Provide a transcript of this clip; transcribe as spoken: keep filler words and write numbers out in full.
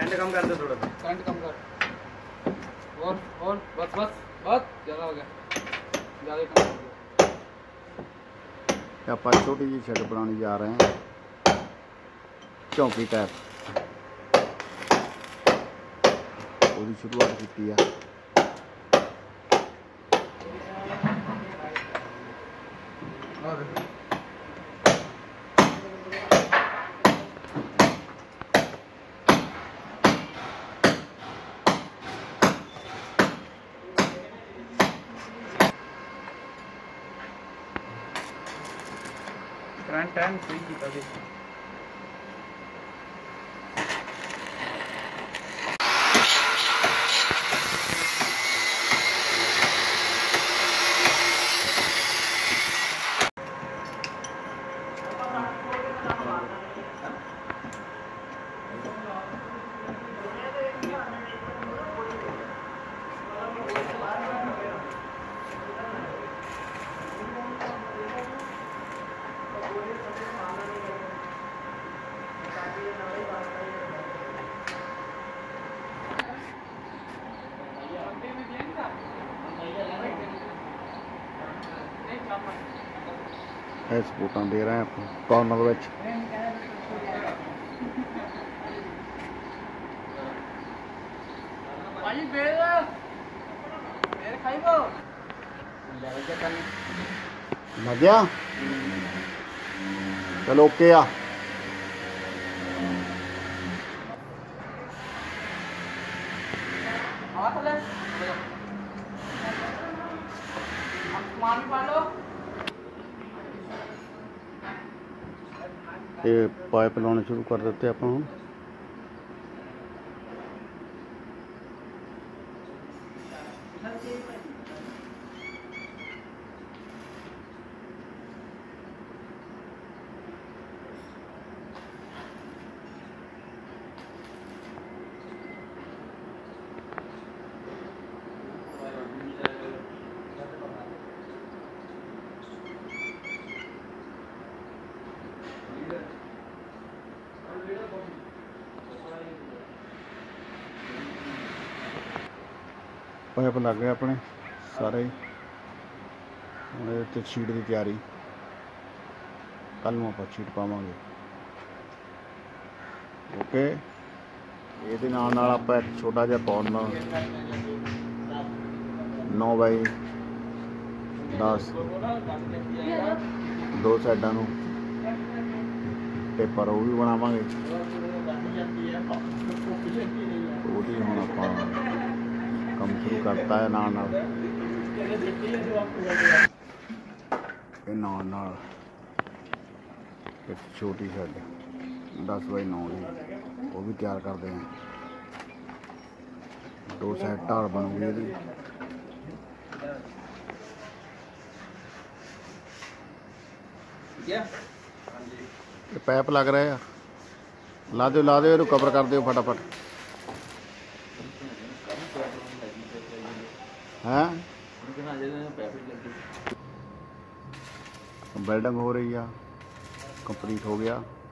Current कम कर दो थोड़ा सा, करंट कम कर। और और बस बस बस ज़्यादा हो गया, ज़्यादा कम हो गया। ਆਪਾਂ छोटी जी शेड बनाने जा रहे हैं, चौकी टाइप ਉਹਦੀ शुरुआत की है। करंट टाइम फ्री किया भी सपोर्टा दे रहे हैं कॉर्नर में। लग गया, चलो ओके आ। ये पाइप लाने शुरू कर देते आप हम। पाइप लग गए अपने सारे, तो शीट की तैयारी, कल में आप शीट पावांगे। ओके, ये नाल नाल आप एक छोटा जिहा कॉर्नर नौ बाई दस दो साइडा नूं पेपर वो भी बनावांगे। वो हुण आपां काम शुरू करता है नाल नाल नाल नाल एक छोटी शेड दस बाई नौ की वो भी तैयार करते हैं। दो साइड ढाल बनूगी ਇਹਦੀ। ये पैप लग रहे हैं, ला दो ला दो, कवर कर दो फटाफट। हैं वेल्डिंग हो रही है, कंप्लीट हो गया।